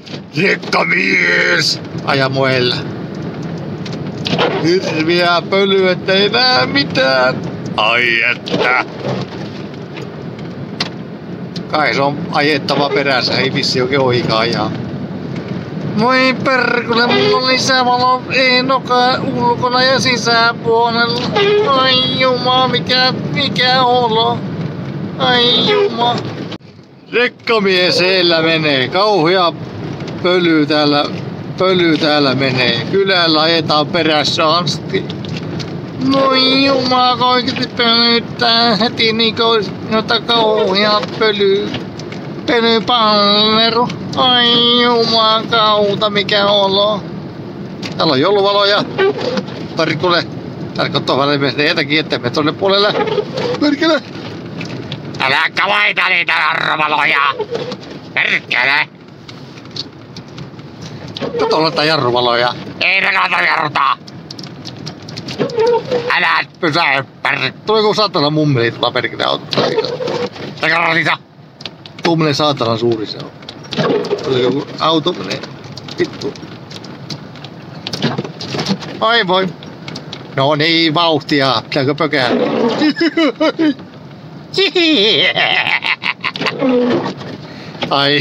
Rekkamies! Aja moella. Hirviä pöly, ettei näe mitään. Ai että. Kai se on ajettava perässä, ei vissi oikein ohikaan ajaa. Voi perkele, mulla on lisävalo enoka ulkona ja sisäpuolella. Ai juma, mikä olo. Ai juma. Rekkamies heillä menee, kauhea pöly täällä menee. Kylällä ajetaan perässä asti. Voi jumala, oikeesti pölyttää heti niinku jota kauhea pölypalleru. Ai jumakauta, mikä olo. Täällä on jouluvaloja. Perkele. Tarkoittaa vaan jotakin, ettei me tonne puolelle. Perkele. Älä kavaita niitä jarruvaloja! Perkele! Kato noita jarruvaloja. Ei ne kannata jarruta! Älä Pysäy, perkele. Tulee joku saatana mummeli tuolla perkele auttaa. Tekara niitä! Tuommoinen saatana suuri se on. Tulee joku auto menee. Vittu. Ai voi. No niin, vauhtia. Pitääkö pökää? Ai.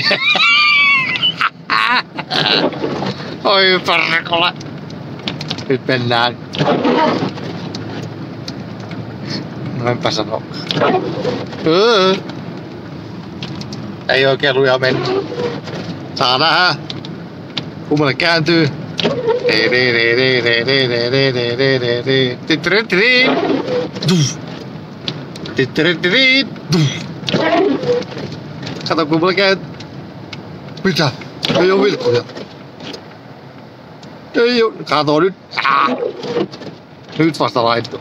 Oi perkele. Nyt mennään. No enpä sano. Ei oikein luja mennä. Saa nähdä. Kummalle kääntyy. Kato kummalle kääntyy. Mitä? Ei oo vilkkuja. Ei oo. Kato nyt. Nyt vasta laitto.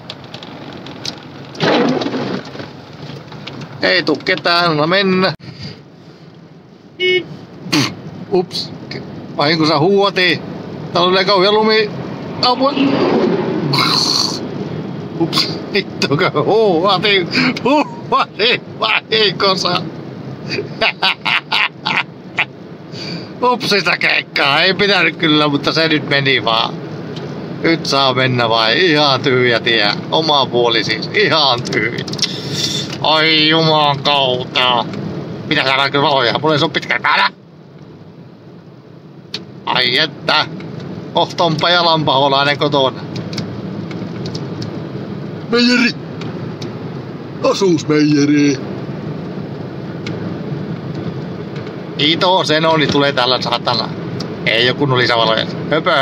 Ei tuu ketään, anna mennä. Ups. Vahingossa huuatiin. Täällä oli kauhea lumi. Apua. Ups. Hittoka huuatiin. Huuatiin vahingossa. Upsista keikkaa. Ei pitänyt kyllä, mutta se nyt meni vaan. Nyt saa mennä vai? Ihan tyhjä tie. Oma puoli siis. Ihan tyhjä. Ai juman kautta. Mitä saadaan kyllä valoja? Mulla se on pitkän päällä. Ai että. Kohta on Pajalan paholainen kotona. Meijeri! Osuusmeijeri! Kiitos, Senoni tulee tällä saatana. Ei oo kunnon lisävaloja. Höpö.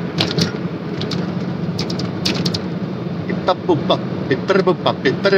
Pippapuppa. Pipperipuppa.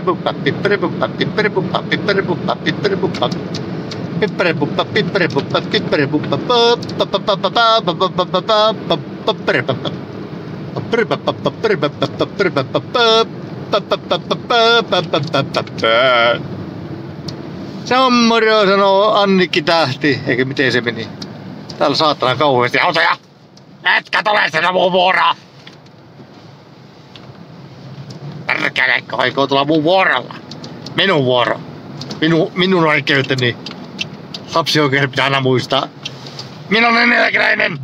Se on moro, sanoo Annikki Tähti. Eikä miten se meni? Täällä saatana kauheasti autoja. Etkä tule sinne mun vuoroa! Perkele, aikoo tulla mun vuorolla. Minun vuoro. Minun oikeuteni. Lapsioikeus pitää aina muistaa. Minä olen eläkeläinen!